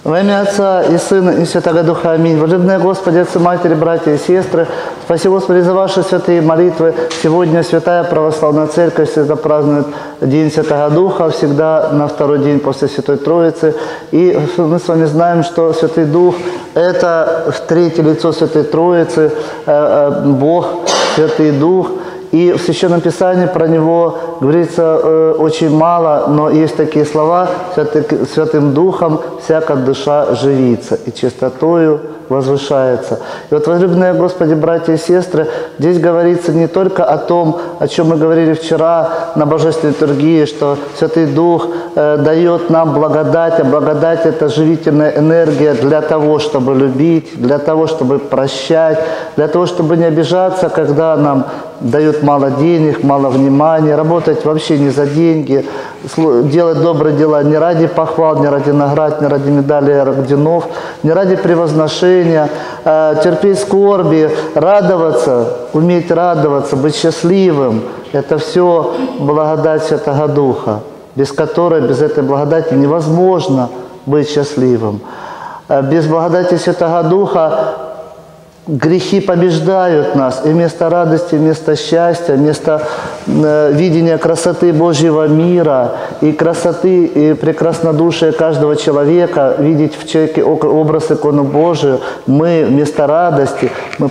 Во имя Отца и Сына и Святого Духа. Аминь. Возлюбленные Господи, Отцы, Матери, братья и сестры, спасибо, Господи, за ваши святые молитвы. Сегодня Святая Православная Церковь всегда празднует День Святого Духа, всегда на второй день после Святой Троицы. И мы с вами знаем, что Святый Дух – это третье лицо Святой Троицы, Бог, Святый Дух. И в Священном Писании про Него говорится очень мало, но есть такие слова: «Святым Духом всякая душа живится, и чистотою возвышается». И вот, возлюбленные Господи, братья и сестры, здесь говорится не только о том, о чем мы говорили вчера на Божественной литургии, что Святый Дух дает нам благодать, а благодать – это живительная энергия для того, чтобы любить, для того, чтобы прощать, для того, чтобы не обижаться, когда нам дают мало денег, мало внимания, работать вообще не за деньги, делать добрые дела не ради похвал, не ради наград, не ради медалей и орденов, не ради превозношения, терпеть скорби, радоваться, уметь радоваться, быть счастливым. Это все благодать Святого Духа, без которой, без этой благодати невозможно быть счастливым. Без благодати Святого Духа грехи побеждают нас, и вместо радости, вместо счастья, вместо видения красоты Божьего мира и красоты и прекраснодушия каждого человека, видеть в человеке образ иконы Божию, мы вместо радости мы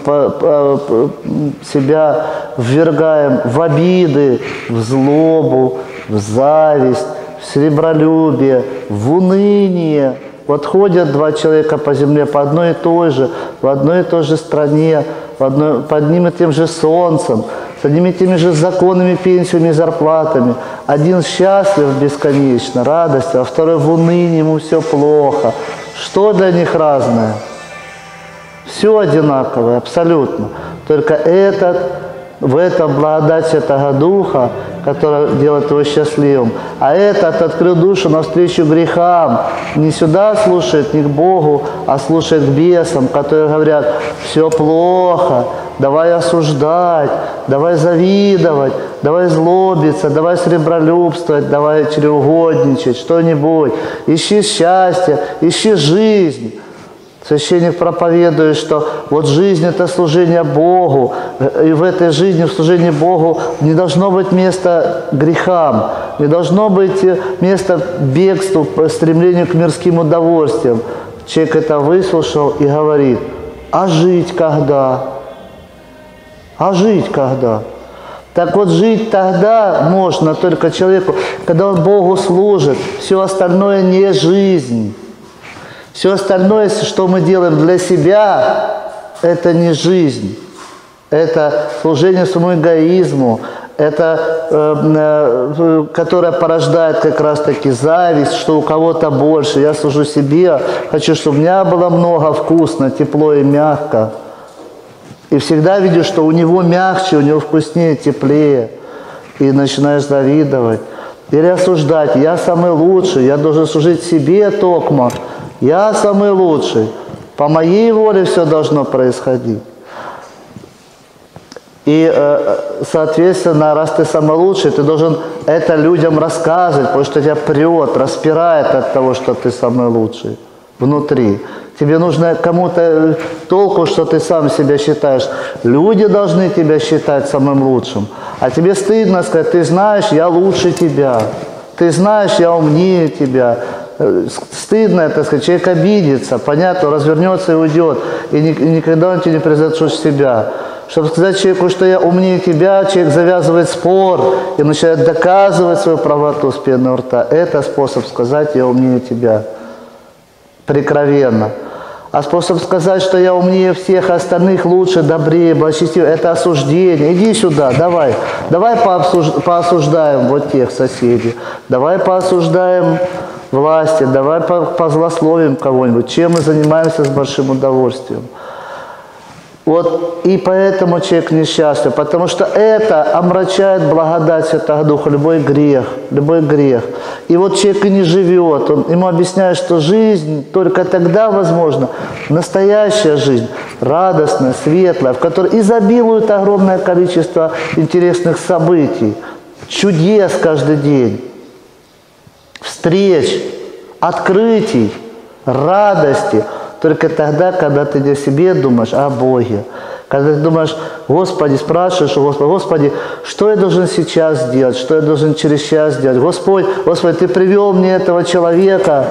себя ввергаем в обиды, в злобу, в зависть, в сребролюбие, в уныние. Вот ходят два человека по земле по одной и той же, в одной и той же стране, под одним и тем же солнцем, с одними и теми же законными, пенсиями и зарплатами. Один счастлив бесконечно, радостью, а второй в унынии, ему все плохо. Что для них разное? Все одинаковое, абсолютно. Только в этом благодать Святого Духа, которая делает его счастливым. А этот открыл душу навстречу грехам. Не сюда слушает, не к Богу, а слушает к бесам, которые говорят: все плохо, давай осуждать, давай завидовать, давай злобиться, давай сребролюбствовать, давай чревоугодничать, что-нибудь. Ищи счастье, ищи жизнь. Священник проповедует, что вот жизнь – это служение Богу, и в этой жизни, в служении Богу, не должно быть места грехам, не должно быть места бегству, стремлению к мирским удовольствиям. Человек это выслушал и говорит: а жить когда? А жить когда? Так вот, жить тогда можно только человеку, когда он Богу служит, все остальное не жизнь. Все остальное, что мы делаем для себя, это не жизнь. Это служение своему эгоизму, это, которое порождает как раз-таки зависть, что у кого-то больше. Я служу себе, хочу, чтобы у меня было много, вкусно, тепло и мягко. И всегда видишь, что у него мягче, у него вкуснее, теплее. И начинаешь завидовать. Или осуждать: я самый лучший, я должен служить себе токмо. Я самый лучший. По моей воле все должно происходить. И, соответственно, раз ты самый лучший, ты должен это людям рассказывать, потому что тебя прет, распирает от того, что ты самый лучший внутри. Тебе нужно кому-то толку, что ты сам себя считаешь. Люди должны тебя считать самым лучшим. А тебе стыдно сказать: ты знаешь, я лучше тебя. Ты знаешь, я умнее тебя. Стыдно это сказать, человек обидится, понятно, развернется и уйдет, и никогда он тебе не превзойдет себя. Чтобы сказать человеку, что я умнее тебя, человек завязывает спор и начинает доказывать свою правоту с пены у рта. Это способ сказать: я умнее тебя, прикровенно. А способ сказать, что я умнее всех остальных, лучше, добрее, благочестивее, это осуждение. Иди сюда, давай поосуждаем вот тех соседей, давай поосуждаем власти, давай позлословим кого-нибудь, чем мы занимаемся с большим удовольствием. Вот и поэтому человек несчастлив, потому что это омрачает благодать Святого Духа, любой грех, любой грех. И вот человек и не живет, ему объясняют, что жизнь только тогда возможна, настоящая жизнь, радостная, светлая, в которой изобилует огромное количество интересных событий, чудес каждый день, встреч, открытий, радости только тогда, когда ты не о себе думаешь, а о Боге. Когда ты думаешь, Господи, спрашиваешь у Господа, Господи, что я должен сейчас сделать, что я должен через час сделать? Господи, Ты привел мне этого человека.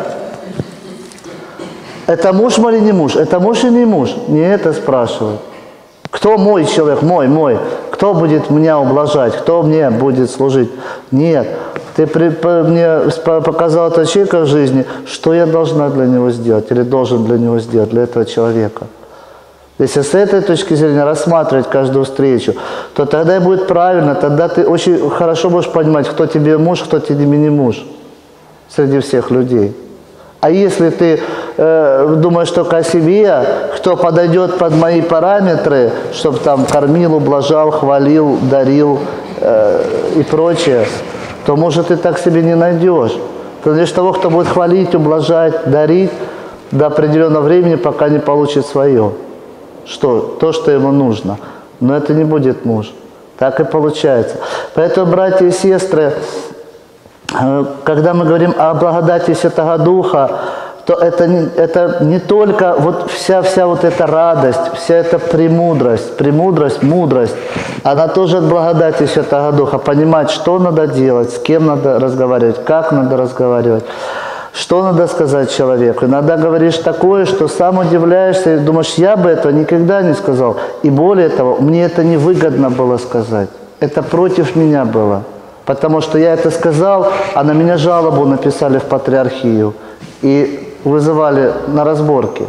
Это муж мой или не муж? Это муж или не муж? Не это спрашивают. Кто мой человек? Мой. Кто будет меня ублажать? Кто мне будет служить? Нет. Ты мне показал этого человека в жизни, что я должна для него сделать или должен для него сделать, для этого человека. Если с этой точки зрения рассматривать каждую встречу, то тогда и будет правильно, тогда ты очень хорошо будешь понимать, кто тебе муж, кто тебе не муж среди всех людей. А если ты думаешь только о себе, кто подойдет под мои параметры, чтобы там кормил, ублажал, хвалил, дарил и прочее, то, может, ты так себе не найдешь. Ты найдешь того, кто будет хвалить, ублажать, дарить до определенного времени, пока не получит свое. То, что ему нужно. Но это не будет муж. Так и получается. Поэтому, братья и сестры, когда мы говорим о благодати Святого Духа, то это не только вот вся вот эта радость, вся эта премудрость, мудрость, она тоже от благодати Святого Духа. Понимать, что надо делать, с кем надо разговаривать, как надо разговаривать, что надо сказать человеку. Иногда говоришь такое, что сам удивляешься и думаешь, я бы этого никогда не сказал. И более того, мне это невыгодно было сказать. Это против меня было. Потому что я это сказал, а на меня жалобу написали в патриархию и вызывали на разборки.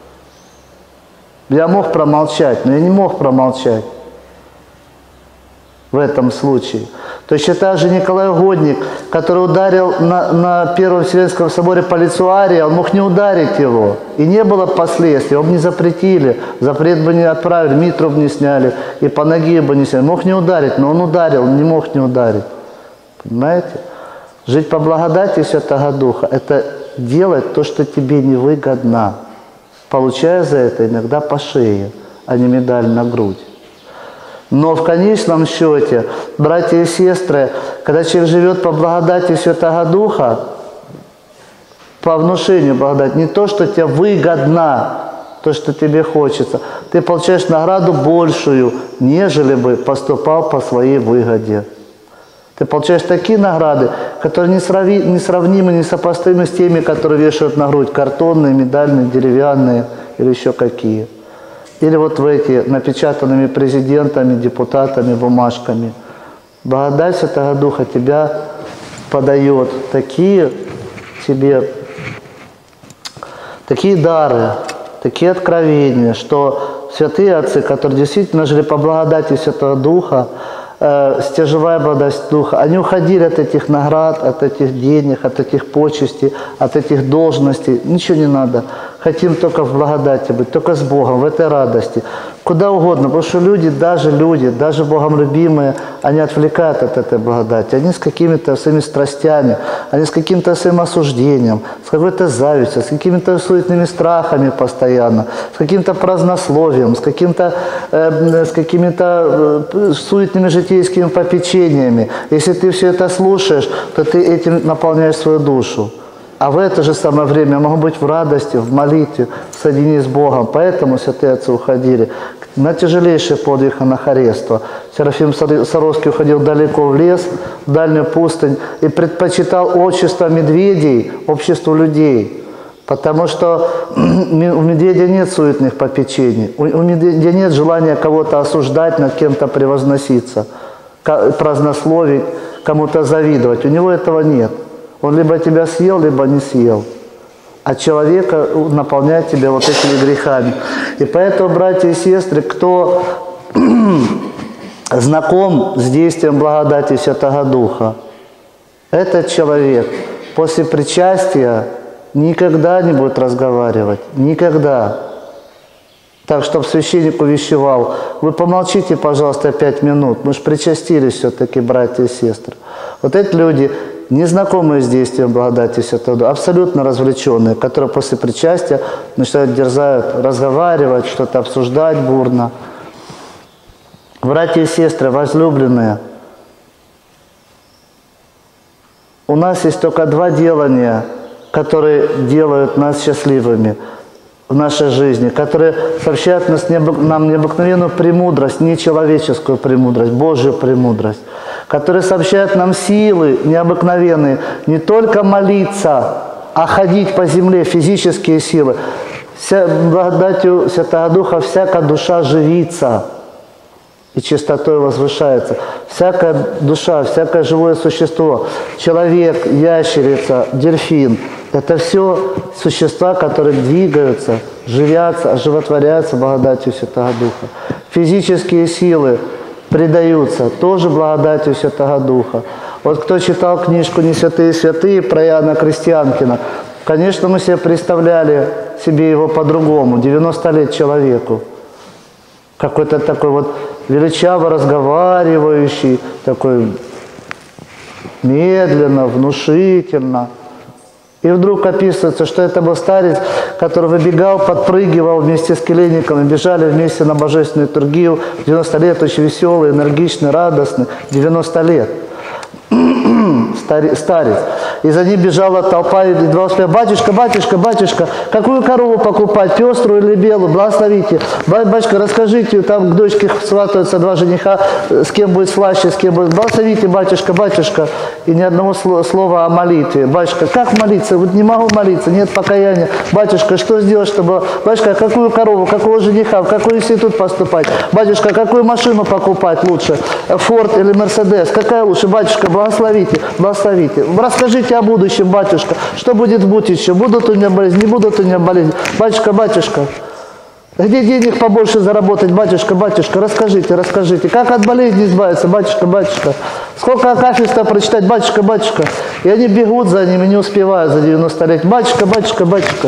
Я мог промолчать, но я не мог промолчать в этом случае. Точно так же Николай Угодник, который ударил на Первом Вселенском соборе по лицу Ария, он мог не ударить его. И не было последствий, его бы не запретили, запрет бы не отправили, митру бы не сняли, и по ноге бы не сняли. Мог не ударить, но он ударил, он не мог не ударить. Понимаете? Жить по благодати Святого Духа – это делать то, что тебе невыгодно, получая за это иногда по шее, а не медаль на грудь. Но в конечном счете, братья и сестры, когда человек живет по благодати Святого Духа, по внушению благодати, не то, что тебе выгодно, то, что тебе хочется, ты получаешь награду большую, нежели бы поступал по своей выгоде. Ты получаешь такие награды, которые несравнимы, несопоставимы с теми, которые вешают на грудь, картонные, медальные, деревянные или еще какие. Или вот в эти, напечатанными президентами, депутатами, бумажками. Благодать Святого Духа тебя подает такие дары, такие откровения, что святые отцы, которые действительно жили по благодати Святого Духа, стяжевая благодать Духа, они уходили от этих наград, от этих денег, от этих почестей, от этих должностей. Ничего не надо. Хотим только в благодати быть, только с Богом, в этой радости. Куда угодно, потому что люди, даже Богом любимые, они отвлекают от этой благодати. Они с какими-то своими страстями, они с каким-то своим осуждением, с какой-то завистью, с какими-то суетными страхами постоянно, с каким-то празднословием, с какими-то суетными житейскими попечениями. Если ты все это слушаешь, то ты этим наполняешь свою душу. А в это же самое время могу быть в радости, в молитве, в соединении с Богом. Поэтому святые отцы уходили на тяжелейший подвиг анахарества. Серафим Саровский уходил далеко в лес, в дальнюю пустынь и предпочитал общество медведей обществу людей. Потому что у медведя нет суетных попечений, у медведя нет желания кого-то осуждать, над кем-то превозноситься, празднословить, кому-то завидовать. У него этого нет. Он либо тебя съел, либо не съел. А человека наполняет тебя вот этими грехами. И поэтому, братья и сестры, кто знаком с действием благодати Святого Духа, этот человек после причастия никогда не будет разговаривать. Никогда. Так, чтобы священник увещевал, вы помолчите, пожалуйста, 5 минут. Мы же причастились все-таки, братья и сестры. Вот эти люди, незнакомые с действием благодати Святого Духа, абсолютно развлеченные, которые после причастия начинают дерзают разговаривать, что-то обсуждать бурно. Братья и сестры, возлюбленные, у нас есть только 2 делания, которые делают нас счастливыми в нашей жизни, которые сообщают нам необыкновенную премудрость, не человеческую премудрость, Божью премудрость, которые сообщают нам силы необыкновенные, не только молиться, а ходить по земле, физические силы. Благодатью Святого Духа всякая душа живится и чистотой возвышается. Всякая душа, всякое живое существо, человек, ящерица, дельфин – это все существа, которые двигаются, живятся, оживотворяются благодатью Святого Духа. Физические силы придаются тоже благодатью Святого Духа. Вот кто читал книжку «Не святые святые» про Иоанна Крестьянкина, конечно, мы себе представляли себе его по-другому, 90 лет человеку. Какой-то такой вот величаво разговаривающий, такой медленно, внушительно. И вдруг описывается, что это был старец, который выбегал, подпрыгивал вместе с келейником, и бежали вместе на божественную литургию. 90 лет, очень веселый, энергичный, радостный. 90 лет. Старец. И за ним бежала толпа, и два успеха: батюшка, батюшка, батюшка, какую корову покупать, пеструю или белую, благословите. Батюшка, расскажите, там к дочке сватаются два жениха, с кем будет слаще, с кем будет. Благословите, батюшка, батюшка. И ни одного слова о молитве. Батюшка, как молиться? Вот не могу молиться, нет покаяния. Батюшка, что сделать, чтобы... Батюшка, какую корову, какого жениха, в какой институт поступать? Батюшка, какую машину покупать лучше? Форд или Мерседес? Какая лучше? Батюшка, благословите, благословите. Расскажите о будущем, батюшка. Что будет в будущем? Будут у меня болезни, не будут у меня болезни? Батюшка, батюшка, где денег побольше заработать? Батюшка, батюшка, расскажите, расскажите. Как от болезни избавиться? Батюшка, батюшка. Сколько акафиста прочитать? Батюшка, батюшка. И они бегут за ними, не успевают за 90 лет. Батюшка, батюшка, батюшка.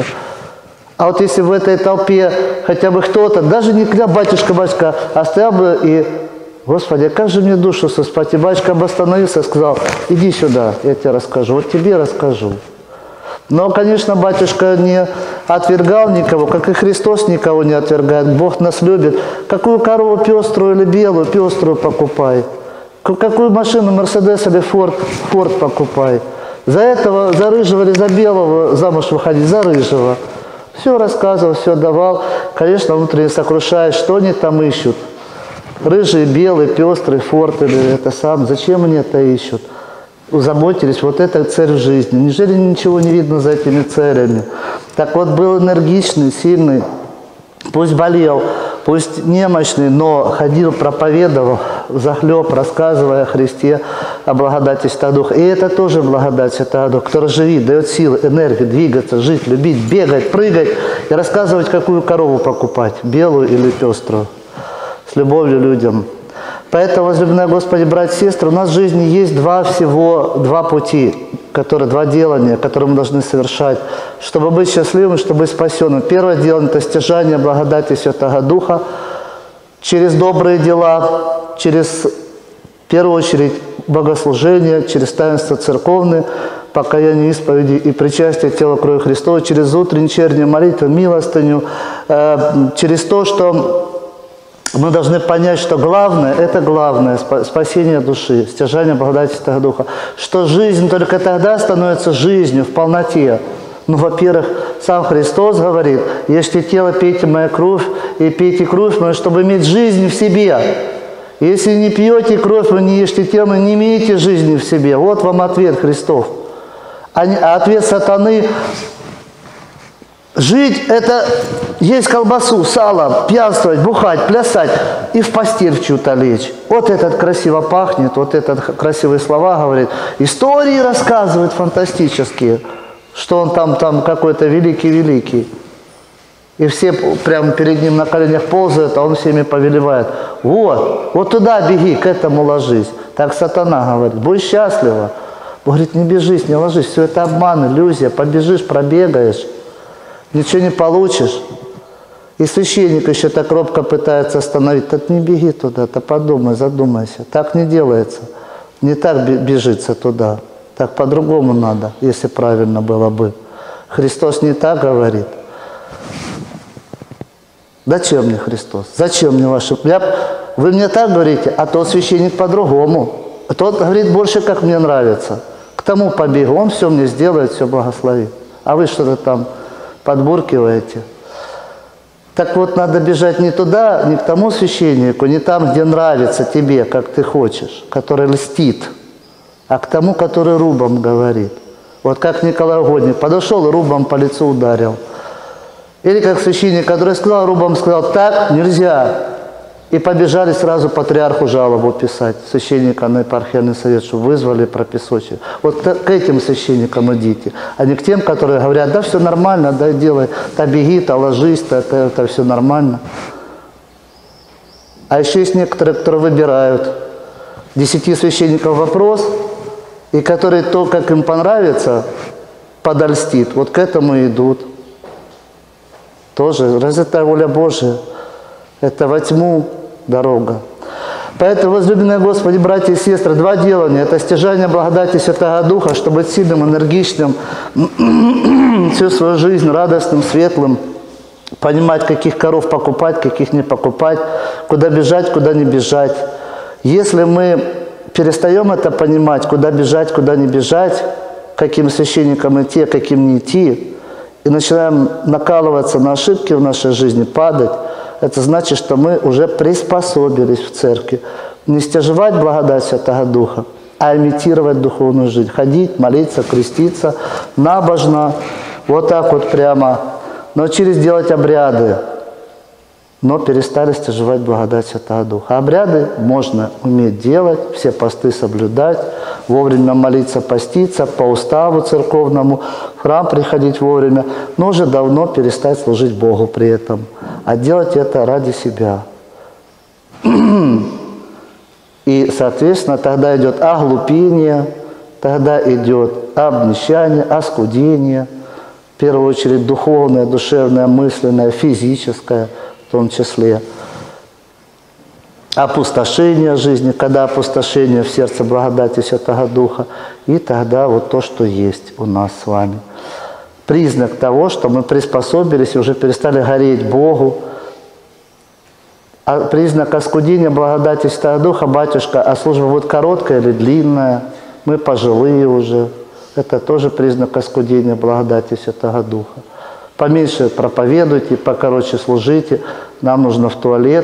А вот если в этой толпе хотя бы кто-то, даже не кричал: батюшка, батюшка, а стоял бы и: Господи, а как же мне душу спасти? Батюшка бы остановился и сказал: иди сюда, я тебе расскажу, вот тебе расскажу. Но, конечно, батюшка не отвергал никого, как и Христос никого не отвергает. Бог нас любит. Какую корову, пеструю или белую, пеструю покупай. Какую машину, Мерседес или Форд покупай. За этого, за рыжего или за белого замуж выходить, за рыжего. Все рассказывал, все давал. Конечно, внутренне сокрушаясь, что они там ищут. Рыжий, белый, пестрый, Форд или это сам. Зачем они это ищут? Заботились, вот это цель в жизни. Неужели ничего не видно за этими целями? Так вот, был энергичный, сильный, пусть болел, пусть немощный, но ходил, проповедовал взахлеб, рассказывая о Христе, о благодати Святого Духа. И это тоже благодать Святого Духа, который живит, дает силы, энергию, двигаться, жить, любить, бегать, прыгать и рассказывать, какую корову покупать, белую или пеструю, с любовью людям. Поэтому, возлюбленные Господи, братья и сестры, у нас в жизни есть два пути, два делания, которые мы должны совершать, чтобы быть счастливым, чтобы быть спасенным. Первое делание – это стяжание благодати Святого Духа через добрые дела, через, в первую очередь, богослужение, через таинства церковные, покаяние, исповеди и причастие тела крови Христова, через утреннюю, вечернюю молитву, милостыню, через то, что мы должны понять, что главное – это главное – спасение души, стяжание благодати Святого Духа. Что жизнь только тогда становится жизнью в полноте. Ну, во-первых, сам Христос говорит: ешьте тело, пейте мою кровь, и пейте кровь мою, чтобы иметь жизнь в себе. Если не пьете кровь мою, не ешьте тело, не имеете жизни в себе. Вот вам ответ Христов. А ответ сатаны – жить – это есть колбасу, сало, пьянствовать, бухать, плясать и в постель в чью-то лечь. Вот этот красиво пахнет, вот этот красивые слова говорит. Истории рассказывает фантастические, что он там какой-то великий-великий. И все прямо перед ним на коленях ползают, а он всеми повелевает. Вот туда беги, к этому ложись. Так сатана говорит: будь счастлива. Он говорит: не бежись, не ложись, все это обман, иллюзия, побежишь, пробегаешь. Ничего не получишь. И священник еще так робко пытается остановить. Так не беги туда, то подумай, задумайся. Так не делается. Не так бежится туда. Так по-другому надо, если правильно было бы. Христос не так говорит. Зачем мне Христос? Зачем мне ваши... Вы мне так говорите, а тот священник по-другому. Тот говорит больше, как мне нравится. К тому побегу, он все мне сделает, все благословит. а вы что-то там подбуркиваете. Так вот, надо бежать не туда, не к тому священнику, не там, где нравится тебе, как ты хочешь, который льстит, а к тому, который рубом говорит. Вот как Николай Угодник подошел и рубом по лицу ударил. Или как священник, который сказал, рубом сказал, так нельзя. И побежали сразу патриарху жалобу писать, священника на епархиальный совет, чтобы вызвали пропесочек. Вот к этим священникам идите, а не к тем, которые говорят, да все нормально, да делай, да беги, да ложись, да, это все нормально. А еще есть некоторые, которые выбирают 10 священников вопрос, и которые то, как им понравится, подольстит, вот к этому и идут. Тоже, разве это воля Божия? Это во тьму дорога. Поэтому, возлюбленные Господи, братья и сестры, 2 делания. Это стяжание благодати Святого Духа, чтобы быть сильным, энергичным, всю свою жизнь радостным, светлым, понимать, каких коров покупать, каких не покупать, куда бежать, куда не бежать. Если мы перестаем это понимать, куда бежать, куда не бежать, каким священникам идти, а каким не идти, и начинаем накалываться на ошибки в нашей жизни, падать, это значит, что мы уже приспособились в церкви. Не стяжевать благодать Святого Духа, а имитировать духовную жизнь. Ходить, молиться, креститься, набожно, вот так вот прямо. Научились делать обряды, но перестали стяжевать благодать Святого Духа. Обряды можно уметь делать, все посты соблюдать, вовремя молиться, поститься, по уставу церковному, в храм приходить вовремя, но уже давно перестать служить Богу при этом, а делать это ради себя. И, соответственно, тогда идет оглупение, тогда идет обнищание, оскудение, в первую очередь духовное, душевное, мысленное, физическое в том числе. Опустошение жизни, когда опустошение в сердце благодати Святого Духа, и тогда вот то, что есть у нас с вами. Признак того, что мы приспособились и уже перестали гореть Богу. А признак оскудения благодати Святого Духа, батюшка, а служба будет короткая или длинная, мы пожилые уже. Это тоже признак оскудения благодати Святого Духа. Поменьше проповедуйте, покороче служите, нам нужно в туалет.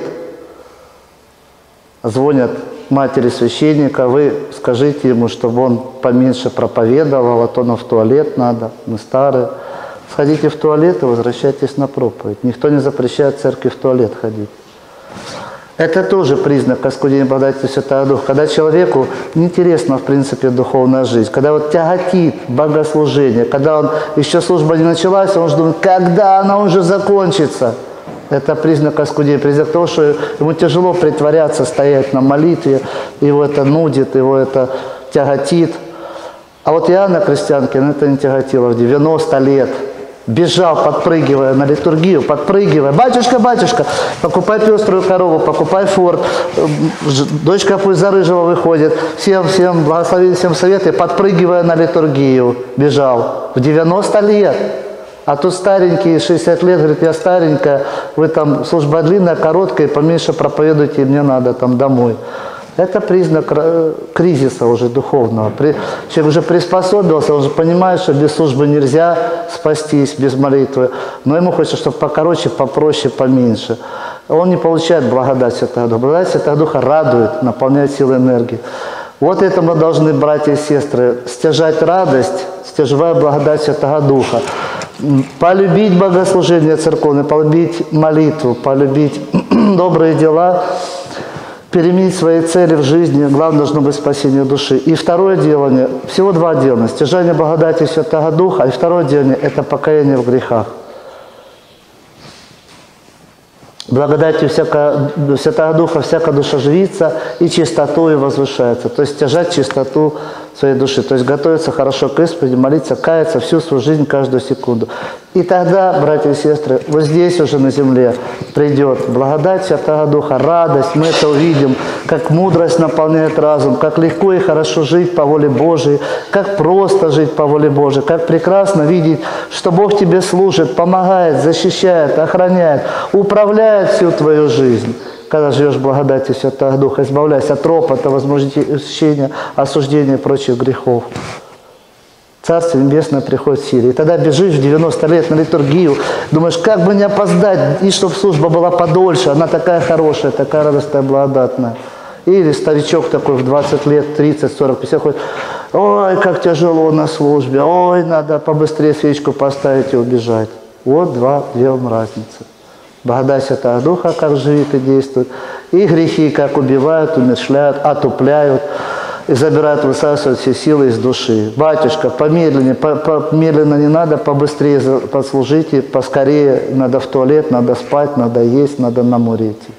Звонят матери священника, вы скажите ему, чтобы он поменьше проповедовал, а то нам в туалет надо, мы старые. Сходите в туалет и возвращайтесь на проповедь. Никто не запрещает церкви в туалет ходить. Это тоже признак оскудения благодати Святого Духа. Когда человеку неинтересна, в принципе, духовная жизнь, когда вот тяготит богослужение, когда он еще служба не началась, он уже думает, когда она уже закончится. Это признак оскудения, признак того, что ему тяжело притворяться, стоять на молитве, его это нудит, его это тяготит. А вот Иоанна Крестьянкин это не тяготило в 90 лет. Бежал, подпрыгивая на литургию, подпрыгивая. Батюшка, батюшка, покупай пеструю корову, покупай форт. Дочка пусть за рыжего выходит. Всем благословили, всем советы, подпрыгивая на литургию. Бежал в 90 лет. А тут старенький, 60 лет, говорит, я старенькая, вы там служба длинная, короткая, поменьше проповедуйте, мне надо там домой. Это признак кризиса уже духовного. Человек уже приспособился, он уже понимает, что без службы нельзя спастись, без молитвы. Но ему хочется, чтобы покороче, попроще, поменьше. Он не получает благодать Святого Духа. Благодать Святого Духа радует, наполняет силой энергии. Вот это мы должны, братья и сестры, стяжать радость, стяжевая благодать Святого Духа. Полюбить богослужение церковное, полюбить молитву, полюбить добрые дела, переменить свои цели в жизни. Главное должно быть спасение души. И второе делание, всего 2 делания, стяжание благодати Святого Духа, и второе делание – это покаяние в грехах. Благодатью Святого Духа всякая душа живится и чистотою возвышается. То есть стяжать чистоту своей души. То есть готовиться хорошо к исповеди, молиться, каяться всю свою жизнь, каждую секунду. И тогда, братья и сестры, вот здесь уже на земле придет благодать Святого Духа, радость. Мы это увидим, как мудрость наполняет разум, как легко и хорошо жить по воле Божией, как просто жить по воле Божией, как прекрасно видеть, что Бог тебе служит, помогает, защищает, охраняет, управляет всю твою жизнь. Когда живешь в благодати Святого Духа, избавляйся от ропота, возмущения, осуждения и прочих грехов. Царство Небесное приходит в силе. И тогда бежишь в 90 лет на литургию, думаешь, как бы не опоздать, и чтобы служба была подольше, она такая хорошая, такая радостная, благодатная. Или старичок такой в 20 лет, 30, 40, 50 ходит, ой, как тяжело на службе, ой, надо побыстрее свечку поставить и убежать. Вот две вам разницы. Благодать Святого Духа, как живет и действует, и грехи, как убивают, умерщвляют, отупляют, и забирают, высасывают все силы из души. Батюшка, помедленнее, помедленно не надо, побыстрее послужите, поскорее, надо в туалет, надо спать, надо есть, надо на море идти.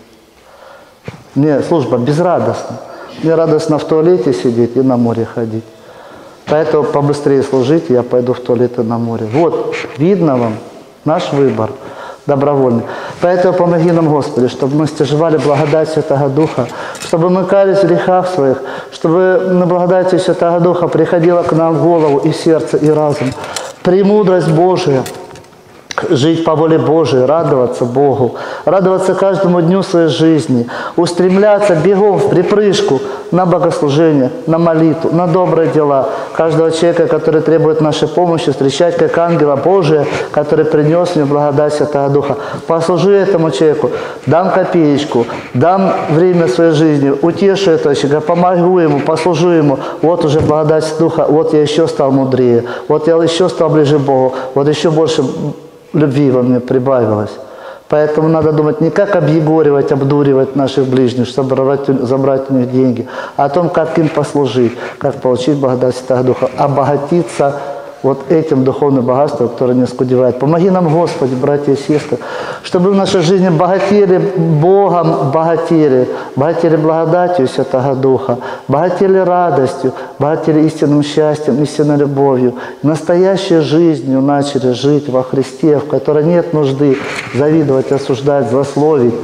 Мне служба безрадостна. Мне радостно в туалете сидеть и на море ходить. Поэтому побыстрее служите, я пойду в туалет и на море. Вот, видно вам наш выбор добровольный. Поэтому помоги нам, Господи, чтобы мы стяжевали благодать Святого Духа, чтобы мы кались в грехах своих, чтобы на благодати Святого Духа приходила к нам в голову и сердце, и разум. Премудрость Божия, жить по воле Божией, радоваться Богу, радоваться каждому дню своей жизни, устремляться бегом в припрыжку на богослужение, на молитву, на добрые дела. Каждого человека, который требует нашей помощи, встречать как ангела Божия, который принес мне благодать Святого Духа. Послужи этому человеку, дам копеечку, дам время своей жизни, утешу этого человека, помогу ему, послужу ему. Вот уже благодать Духа, вот я еще стал мудрее, вот я еще стал ближе к Богу, вот еще больше любви во мне прибавилось. Поэтому надо думать не как объегоривать, обдуривать наших ближних, чтобы забрать у них деньги, а о том, как им послужить, как получить благодать Святого Духа, обогатиться вот этим духовным богатством, которое не оскудевает. Помоги нам, Господи, братья и сестры, чтобы в нашей жизни богатели Богом, богатели благодатью Святого Духа, богатели радостью, богатели истинным счастьем, истинной любовью, настоящей жизнью начали жить во Христе, в которой нет нужды завидовать, осуждать, злословить,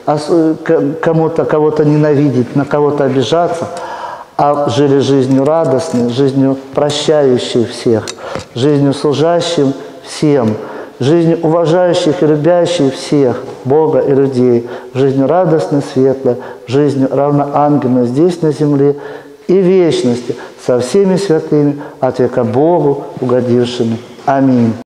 кого-то ненавидеть, на кого-то обижаться, а жили жизнью радостной, жизнью прощающей всех, жизнью служащим всем, жизнью уважающих и любящих всех, Бога и людей, жизнью радостной, светлой, жизнью равноангельной здесь на земле и вечности со всеми святыми, от века Богу угодившими. Аминь.